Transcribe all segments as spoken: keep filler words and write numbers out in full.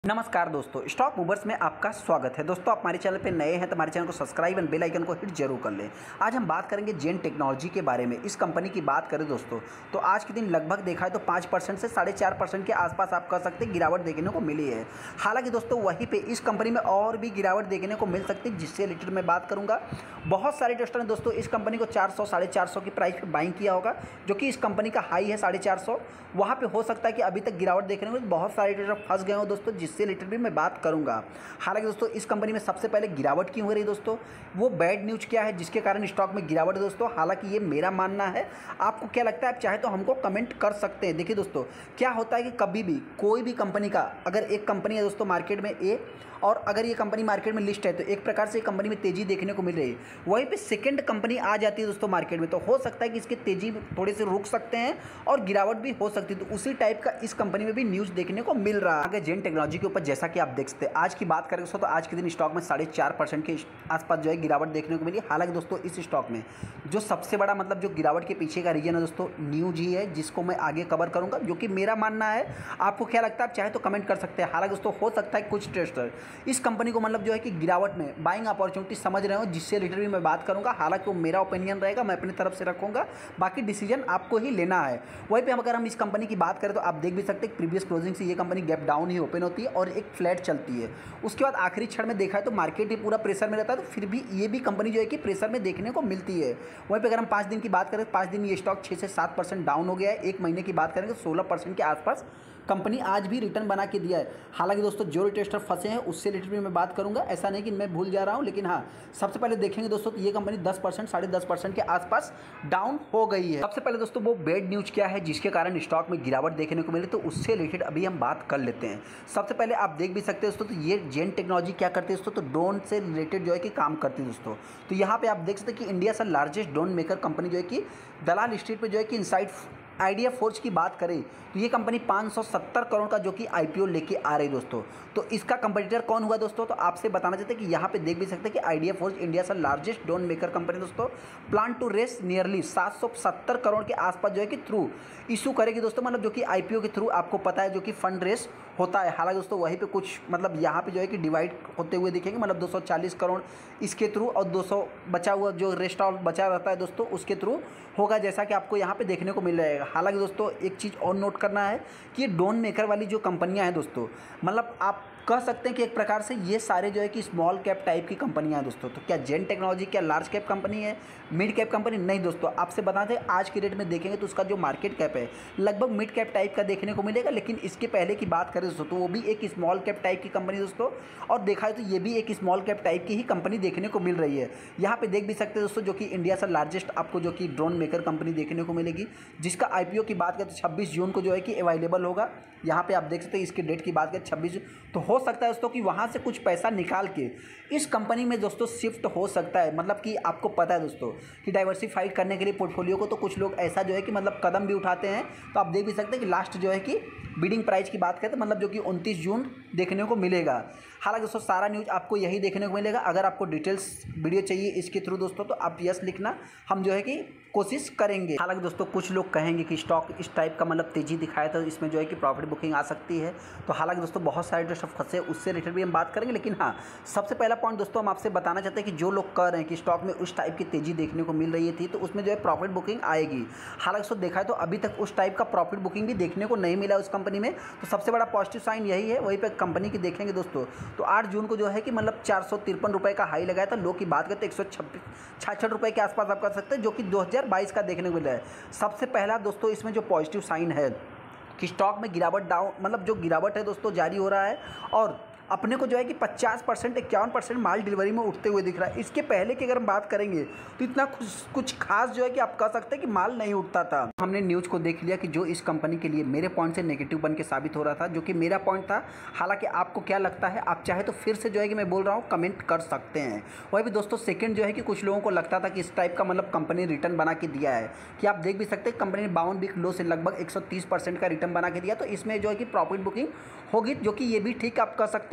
नमस्कार दोस्तों, stock movers में आपका स्वागत है। दोस्तों, आप हमारे चैनल पे नए हैं तो हमारे चैनल को सब्सक्राइब एंड बेल आइकन को हिट जरूर कर लें। आज हम बात करेंगे जेन टेक्नोलॉजी के बारे में। इस कंपनी की बात करें दोस्तों तो आज के दिन लगभग देखा है तो पाँच परसेंट से साढ़े चार परसेंट के आसपास आप कह सकते हैं गिरावट देखने को मिली है। हालांकि दोस्तों वहीं पर इस कंपनी में और भी गिरावट देखने को मिल सकती है, जिससे रिलेटेड मैं बात करूँगा। बहुत सारे इन्वेस्टर ने दोस्तों इस कंपनी को चार सौ साढ़े चार सौ की प्राइस पर बाइंग किया होगा, जो कि इस कंपनी का हाई है साढ़े चार सौ। वहाँ पर हो सकता है कि अभी तक गिरावट देखने को बहुत सारे इन्वेस्टर फंस गए हो दोस्तों, जिससे रिलेटेड भी मैं बात करूंगा। हालांकि दोस्तों इस कंपनी में सबसे पहले गिरावट क्यों हो रही है दोस्तों, वो बैड न्यूज क्या है जिसके कारण स्टॉक में गिरावट है दोस्तों। हालांकि ये मेरा मानना है, आपको क्या लगता है आप चाहे तो हमको कमेंट कर सकते हैं। देखिए दोस्तों, क्या होता है कि कभी भी कोई भी कंपनी का अगर एक कंपनी है दोस्तों मार्केट में ए, और अगर ये कंपनी मार्केट में लिस्ट है तो एक प्रकार से कंपनी में तेजी देखने को मिल रही है, वहीं पे सेकंड कंपनी आ जाती है दोस्तों मार्केट में, तो हो सकता है कि इसकी तेजी थोड़े से रुक सकते हैं और गिरावट भी हो सकती है। तो उसी टाइप का इस कंपनी में भी न्यूज देखने को मिल रहा है। आगे जेन टेक्नोलॉजी के ऊपर जैसा कि आप देख सकते हैं, आज की बात करें दोस्तों तो आज के दिन स्टॉक में साढ़े चार परसेंट के आसपास जो है गिरावट देखने को मिली। हालांकि दोस्तों इस स्टॉक में जो सबसे बड़ा मतलब जो गिरावट के पीछे का रीजन है दोस्तों न्यूज ही है, जिसको मैं आगे कवर करूंगा, जो कि मेरा मानना है। आपको क्या लगता है आप चाहे तो कमेंट कर सकते हैं। हालांकि दोस्तों हो सकता है कुछ ट्रेडर इस कंपनी को मतलब जो है कि गिरावट में बाइंग अपॉर्चुनिटी समझ रहे हो, जिससे रिलेटेड भी मैं बात करूंगा। हालांकि वो मेरा ओपिनियन रहेगा, मैं अपनी तरफ से रखूंगा, बाकी डिसीजन आपको ही लेना है। वहीं पे अगर हम इस कंपनी की बात करें तो आप देख भी सकते हैं प्रीवियस क्लोजिंग से ये कंपनी गैप डाउन ही ओपन होती है और एक फ्लैट चलती है। उसके बाद आखिरी क्षण में देखा है तो मार्केट ही पूरा प्रेशर में रहता है, तो फिर भी ये भी कंपनी जो है कि प्रेशर में देखने को मिलती है। वहीं पे अगर हम पाँच दिन की बात करें तो पाँच दिन ये स्टॉक छः से सात परसेंट डाउन हो गया है। एक महीने की बात करेंगे तो सोलह परसेंट के आसपास कंपनी आज भी रिटर्न बना के दिया है। हालांकि दोस्तों जो रिटेस्टर फंसे हैं उससे रिलेटेड भी मैं बात करूंगा, ऐसा नहीं कि मैं भूल जा रहा हूं, लेकिन हाँ सबसे पहले देखेंगे दोस्तों तो ये कंपनी दस परसेंट साढ़े दस परसेंट के आसपास डाउन हो गई है। सबसे पहले दोस्तों वो बैड न्यूज क्या है जिसके कारण स्टॉक में गिरावट देखने को मिली, तो उससे रिलेटेड अभी हम बात कर लेते हैं। सबसे पहले आप देख भी सकते हैं दोस्तों तो ये जेन टेक्नोलॉजी क्या करती है दोस्तों, तो ड्रोन से रिलेटेड जो है कि काम करती है दोस्तों। तो यहाँ पे आप देख सकते हैं कि इंडिया से लार्जेस्ट ड्रोन मेकर कंपनी जो है कि दलाल स्ट्रीट पर जो है कि इनसाइड आइडिया फोर्ज की बात करें तो ये कंपनी पाँच सौ सत्तर करोड़ का जो कि आईपीओ लेके आ रही दोस्तों। तो इसका कंपटीटर कौन हुआ दोस्तों, तो आपसे बताना चाहते हैं कि यहाँ पे देख भी सकते हैं कि आइडिया फोर्ज इंडिया से लार्जेस्ट ड्रोन मेकर कंपनी दोस्तों प्लान टू रेस नियरली सात सौ सत्तर करोड़ के आसपास जो है कि थ्रू इशू करेगी दोस्तों, मतलब जो कि आईपीओ के थ्रू आपको पता है जो कि फंड रेस होता है। हालांकि दोस्तों वहीं पे कुछ मतलब यहाँ पे जो है कि डिवाइड होते हुए दिखेंगे, मतलब दो सौ चालीस करोड़ इसके थ्रू और दो सौ बचा हुआ जो रेस्ट ऑफ बचा रहता है दोस्तों उसके थ्रू होगा, जैसा कि आपको यहाँ पे देखने को मिल रहेगा। हालांकि दोस्तों एक चीज़ और नोट करना है कि ये ड्रोन मेकर वाली जो कंपनियां हैं दोस्तों, मतलब आप कह सकते हैं कि एक प्रकार से ये सारे जो है कि स्मॉल कैप टाइप की कंपनियां हैं दोस्तों। तो क्या जेन टेक्नोलॉजी क्या लार्ज कैप कंपनी है, मिड कैप कंपनी? नहीं दोस्तों, आपसे बता दें आज के रेट में देखेंगे तो उसका जो मार्केट कैप है लगभग मिड कैप टाइप का देखने को मिलेगा। लेकिन इसके पहले की बात करें दोस्तों तो वो भी एक स्मॉल कैप टाइप की कंपनी दोस्तों, और देखा है तो ये भी एक स्मॉल कैप टाइप की ही कंपनी देखने को मिल रही है। यहाँ पे देख भी सकते हैं दोस्तों जो कि इंडिया से लार्जेस्ट आपको जो कि ड्रोन मेकर कंपनी देखने को मिलेगी, जिसका आईपीओ की बात करें तो छब्बीस जून को जो है कि अवेलेबल होगा। यहाँ पे आप देख सकते हैं इसके डेट की बात करें छब्बीस, तो हो सकता है दोस्तों कि वहाँ से कुछ पैसा निकाल के इस कंपनी में दोस्तों शिफ्ट हो सकता है। मतलब कि आपको पता है दोस्तों कि डाइवर्सिफाइड करने के लिए पोर्टफोलियो को तो कुछ लोग ऐसा जो है कि मतलब कदम भी उठाते हैं। तो आप देख भी सकते हैं कि लास्ट जो है कि बिडिंग प्राइस की बात करें तो मतलब जो कि उनतीस जून देखने को मिलेगा। हालांकि दोस्तों सारा न्यूज़ आपको यही देखने को मिलेगा। अगर आपको डिटेल्स वीडियो चाहिए इसके थ्रू दोस्तों तो आप यस लिखना, हम जो है कि कोशिश करेंगे। हालांकि दोस्तों कुछ लोग कहेंगे कि स्टॉक इस टाइप का मतलब तेजी दिखाया तो इसमें जो है कि प्रॉफिट बुकिंग आ सकती है। तो हालांकि दोस्तों बहुत सारे जो फंसे उससे रिलेटेड भी हम बात करेंगे, लेकिन हाँ सबसे पहला पॉइंट दोस्तों हम आपसे बताना चाहते हैं कि जो लोग कह रहे हैं कि स्टॉक में उस टाइप की तेजी देखने को मिल रही थी तो उसमें जो है प्रॉफिट बुकिंग आएगी। हालांकि दोस्तों देखा है तो अभी तक उस टाइप का प्रॉफिट बुकिंग भी देखने को नहीं मिला उस कंपनी में। तो सबसे बड़ा पॉजिटिव साइन यही है। वहीं पर कंपनी की देखेंगे दोस्तों तो आठ जून को जो है कि मतलब चार सौ तिरपन रुपये का हाई लगाया था। लो की बात करते एक सौ छब्बीस छाछठ रुपये के आसपास आप कर सकते हैं, जो कि दो हज़ार बाईस का देखने को मिला है। सबसे पहला दोस्तों इसमें जो पॉजिटिव साइन है कि स्टॉक में गिरावट डाउन मतलब जो गिरावट है दोस्तों जारी हो रहा है, और अपने को जो है कि पचास परसेंट इक्यावन परसेंट माल डिलीवरी में उठते हुए दिख रहा है। इसके पहले की अगर हम बात करेंगे तो इतना कुछ कुछ खास जो है कि आप कह सकते हैं कि माल नहीं उठता था। हमने न्यूज़ को देख लिया कि जो इस कंपनी के लिए मेरे पॉइंट से नेगेटिव बन के साबित हो रहा था, जो कि मेरा पॉइंट था। हालांकि आपको क्या लगता है, आप चाहे तो फिर से जो है कि मैं बोल रहा हूँ कमेंट कर सकते हैं। वही भी दोस्तों सेकंड जो है कि कुछ लोगों को लगता था कि इस टाइप का मतलब कंपनी रिटर्न बना के दिया है, कि आप देख भी सकते हैं कंपनी ने बावन वीक लो से लगभग एक सौ तीस परसेंट का रिटर्न बना के दिया। तो इसमें जो है कि प्रॉफिट बुकिंग होगी, जो कि ये भी ठीक आप कह सकते हैं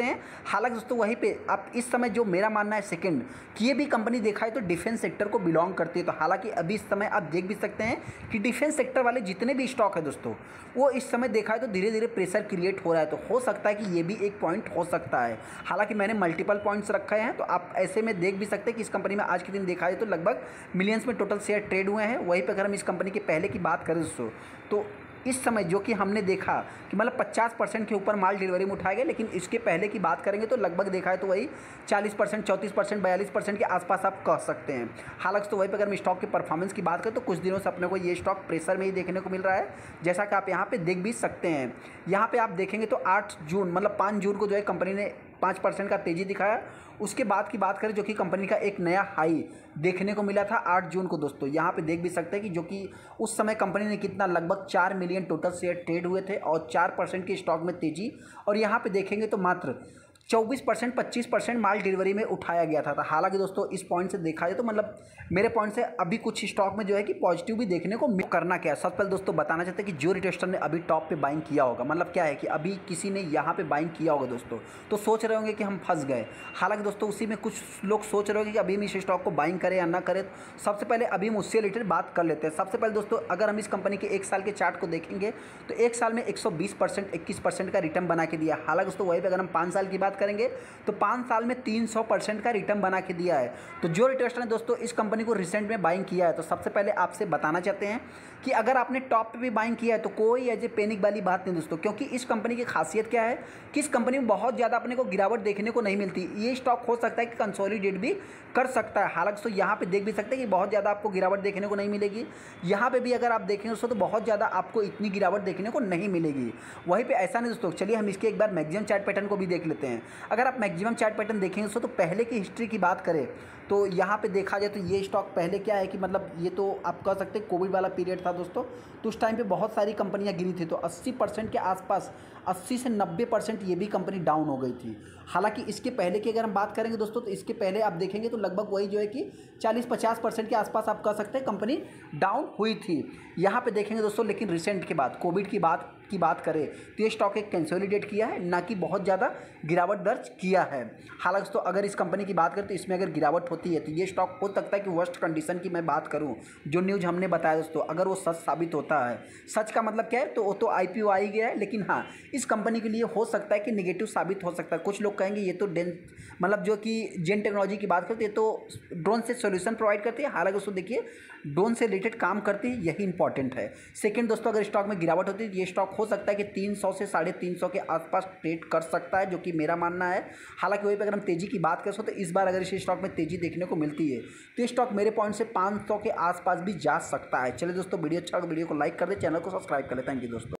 हैं। हालांकि दोस्तों वहीं पे आप इस समय जो मेरा मानना है सेकंड कि ये भी कंपनी देखा है तो डिफेंस सेक्टर को बिलोंग करती है। तो हालांकि अभी इस समय आप देख भी सकते हैं कि डिफेंस सेक्टर वाले जितने भी स्टॉक है दोस्तों वो इस समय देखा है तो धीरे धीरे प्रेशर क्रिएट हो रहा है। तो हो सकता है कि ये भी एक पॉइंट हो सकता है। हालांकि मैंने मल्टीपल पॉइंट्स रखे हैं तो आप ऐसे में देख भी सकते हैं कि इस कंपनी में आज के दिन देखा है तो लगभग मिलियंस में टोटल शेयर ट्रेड हुए हैं। वहीं पर अगर हम इस कंपनी के पहले की बात करें दोस्तों तो इस समय जो कि हमने देखा कि मतलब पचास परसेंट के ऊपर माल डिलीवरी में उठाए गए, लेकिन इसके पहले की बात करेंगे तो लगभग देखा है तो वही चालीस परसेंट चौंतीस परसेंट बयालीस परसेंट के आसपास आप कह सकते हैं। हालांकि तो वहीं पर अगर हम स्टॉक के परफॉर्मेंस की बात करें तो कुछ दिनों से अपने को ये स्टॉक प्रेशर में ही देखने को मिल रहा है, जैसा कि आप यहाँ पे देख भी सकते हैं। यहाँ पे आप देखेंगे तो आठ जून मतलब पाँच जून को जो है कंपनी ने पाँच परसेंट का तेज़ी दिखाया। उसके बाद की बात करें जो कि कंपनी का एक नया हाई देखने को मिला था आठ जून को दोस्तों, यहाँ पे देख भी सकते हैं कि जो कि उस समय कंपनी ने कितना लगभग चार मिलियन टोटल शेयर ट्रेड हुए थे और चार परसेंट के स्टॉक में तेज़ी। और यहाँ पे देखेंगे तो मात्र चौबीस परसेंट पच्चीस परसेंट माल डिलीवरी में उठाया गया था। हालांकि दोस्तों इस पॉइंट से देखा जाए तो मतलब मेरे पॉइंट से अभी कुछ स्टॉक में जो है कि पॉजिटिव भी देखने को मिल। करना क्या है सबसे पहले दोस्तों बताना चाहते हैं कि जो रिटेस्टर ने अभी टॉप पे बाइंग किया होगा, मतलब क्या है कि अभी किसी ने यहाँ पे बाइंग किया होगा दोस्तों तो सोच रहे होंगे कि हम फंस गए। हालांकि दोस्तों उसी में कुछ लोग सोच रहे होंगे कि अभी हम इस स्टॉक को बाइंग करें या ना करें। सबसे पहले अभी हम उससे रिलेटेड बात कर लेते हैं। सबसे पहले दोस्तों अगर हम इस कंपनी के एक साल के चार्ट को देखेंगे तो एक साल में एक सौ बीस परसेंट इक्कीस परसेंट का रिटर्न बना के दिया। हालांकि दोस्तों वहीं पर अगर हम पाँच साल की बात करेंगे तो पाँच साल में तीन सौ परसेंट का रिटर्न बना के दिया है। तो जो रिटेस्टर ने दोस्तों इस कंपनी को रिसेंट में बाइंग किया है तो सबसे पहले आपसे बताना चाहते हैं कि अगर आपने टॉप पे भी बाइंग किया है तो कोई ऐसे पैनिक वाली बात नहीं दोस्तों, क्योंकि इस कंपनी की खासियत क्या है कि इस कंपनी में बहुत ज़्यादा अपने को गिरावट देखने को नहीं मिलती। ये स्टॉक हो सकता है कि कंसोलिडेट भी कर सकता है। हालांकि तो यहाँ पे देख भी सकते हैं कि बहुत ज़्यादा आपको गिरावट देखने को नहीं मिलेगी। यहाँ पे भी अगर आप देखेंगे दोस्तों तो बहुत ज़्यादा आपको इतनी गिरावट देखने को नहीं मिलेगी। वहीं पे ऐसा नहीं दोस्तों, चलिए हम इसके एक बार मैक्सिमम चार्ट पैटर्न को भी देख लेते हैं। अगर आप मैक्सिमम चार्ट पैटर्न देखेंगे दोस्तों तो पहले की हिस्ट्री की बात करें तो यहाँ पे देखा जाए तो ये स्टॉक पहले क्या है कि मतलब ये तो आप कह सकते हैं कोविड वाला पीरियड था दोस्तों, तो उस टाइम पे बहुत सारी कंपनियां गिरी थी। तो अस्सी परसेंट के आसपास अस्सी से नब्बे परसेंट ये भी कंपनी डाउन हो गई थी। हालांकि इसके पहले की अगर हम बात करेंगे दोस्तों तो इसके पहले आप देखेंगे तो लगभग वही जो है कि चालीस पचास परसेंट के आसपास आप कह सकते हैं कंपनी डाउन हुई थी। यहाँ पे देखेंगे दोस्तों लेकिन रिसेंट के बाद कोविड की बात की बात करें तो ये स्टॉक एक कंसोलिडेट किया है, ना कि बहुत ज़्यादा गिरावट दर्ज किया है। हालांकि तो अगर इस कंपनी की बात करें तो इसमें अगर गिरावट होती है तो ये स्टॉक हो सकता है कि वर्स्ट कंडीशन की मैं बात करूं, जो न्यूज़ हमने बताया दोस्तों अगर वो सच साबित होता है, सच का मतलब क्या है तो वो तो आईपीओ आ ही गया है, लेकिन हाँ इस कंपनी के लिए हो सकता है कि निगेटिव साबित हो सकता है। कुछ लोग कहेंगे ये तो डेन मतलब जो कि जेन टेक्नोलॉजी की बात करते हैं तो ड्रोन से सोल्यूशन प्रोवाइड करती है। हालांकि उसको देखिए ड्रोन से रिलेटेड काम करती है, यही इंपॉर्टेंट है। सेकंड दोस्तों अगर स्टॉक में गिरावट होती है तो ये स्टॉक हो सकता है कि तीन सौ से साढ़े तीन सौ के आसपास ट्रेड कर सकता है, जो कि मेरा मानना है। हालांकि वहीं पर अगर हम तेजी की बात करें तो इस बार अगर इस स्टॉक में तेजी देखने को मिलती है तो ये स्टॉक मेरे पॉइंट से पाँच सौ के आसपास भी जा सकता है। चलिए दोस्तों वीडियो अच्छा लगा वीडियो को लाइक कर दे, चैनल को सब्सक्राइब कर ले। थैंक यू दोस्तों।